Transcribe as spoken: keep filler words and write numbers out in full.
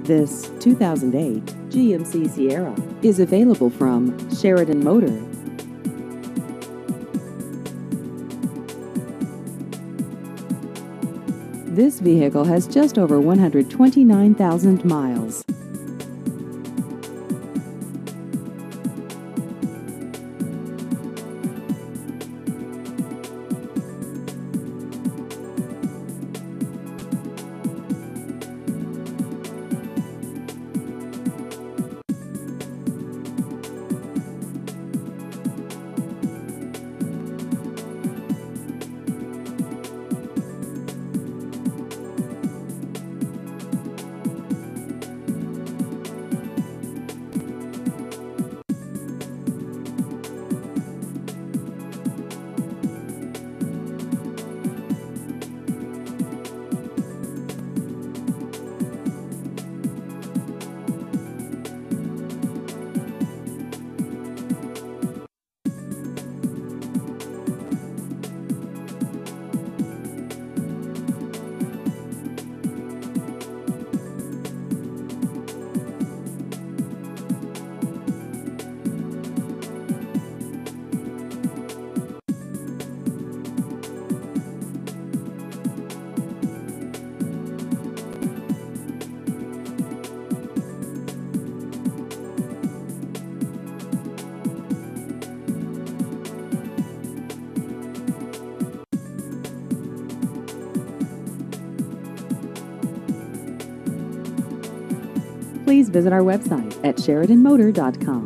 This two thousand eight G M C Sierra is available from Sheridan Motor. This vehicle has just over one hundred twenty-nine thousand miles. Please visit our website at sheridan motor dot com.